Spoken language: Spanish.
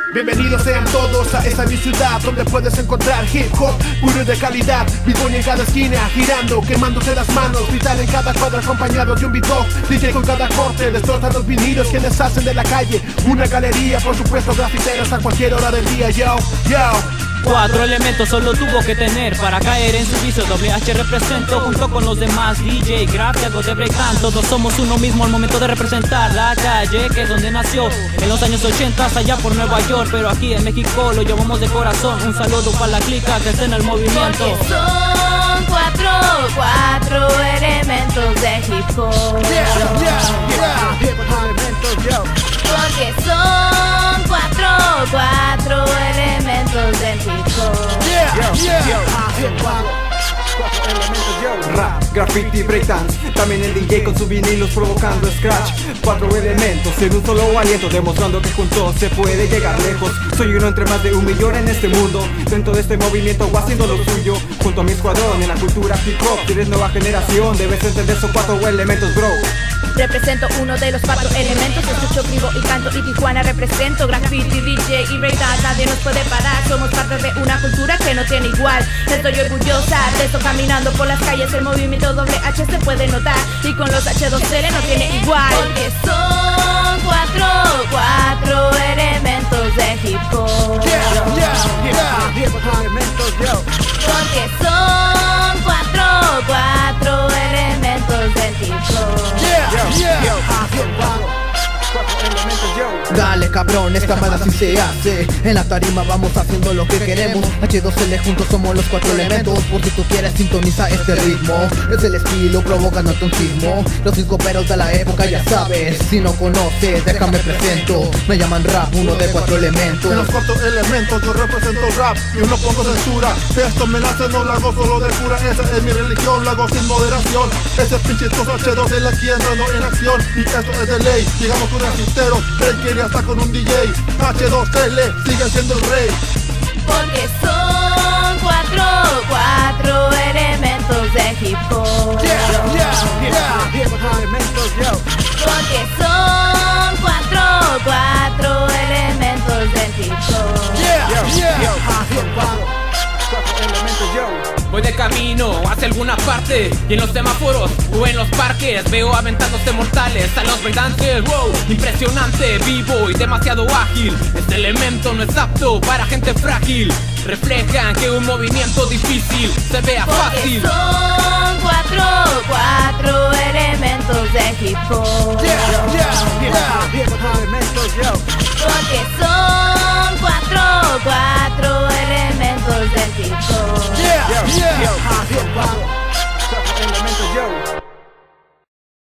Bienvenidos sean todos a esta mi ciudad, donde puedes encontrar hip hop puro y de calidad. Beatboy en cada esquina, girando, quemándose las manos. Vital en cada cuadro acompañado de un beatbox. DJ con cada corte, destrozan los vinilos quienes hacen de la calle una galería. Por supuesto grafiteros a cualquier hora del día. Yo. 4 elementos solo tuvo que tener para caer en su vicio. Doble H represento junto con los demás DJ, grafiados de breakdance. Todos somos uno mismo al momento de representar la calle, que es donde nació en los años 80 allá por Nueva York. Pero aquí en México lo llevamos de corazón. Un saludo para la clica que está en el movimiento. Porque son cuatro elementos de hip hop. Porque son cuatro elementos del hip hop. Rap, graffiti, breakdance, también el DJ con sus vinilos provocando scratch. 4 elementos en un solo aliento, demostrando que juntos se puede llegar lejos. Soy uno entre más de 1 millón en este mundo. Dentro de este movimiento voy haciendo lo suyo, junto a mi escuadrón en la cultura hip hop. Si eres nueva generación, debes entender esos 4 elementos, bro. Represento uno de los 4 elementos. Escucho, escribo y canto y Tijuana represento. Graffiti, DJ y breakdance, nadie nos puede parar. Somos parte de una cultura que no tiene igual. Estoy orgullosa de esto, caminando por las calles. El movimiento doble H se puede notar, y con los H2L no tiene igual. Porque son cuatro elementos de hip hop. Porque son cuatro elementos de hip hop. Dale cabrón, esta mala así se hace. En la tarima vamos haciendo lo que queremos. H2L juntos somos los 4 elementos. Por si tú quieres sintoniza este ritmo. Es el estilo provocando un sismo. Los 5 peros de la época ya sabes. Si no conoces, déjame presento. Me llaman rap, uno de 4 elementos. En los 4 elementos yo represento rap y no pongo censura. Esto me nace, no lo hago solo de cura. Esa es mi religión, lo hago sin moderación. Ese pinche H2L aquí entrando en acción. Y esto es de ley, digamos con grafiteros. Él quería estar con un DJ. H2L sigue siendo el rey. Porque son cuatro elementos de hip hop. Porque son cuatro elementos de hip hop. Voy de camino hacia alguna parte, y en los semáforos o en los parques veo aventándose mortales a los breakdancers. Wow, impresionante, vivo y demasiado ágil. Este elemento no es apto para gente frágil. Reflejan que un movimiento difícil se vea fácil. Porque son cuatro elementos de hip hop.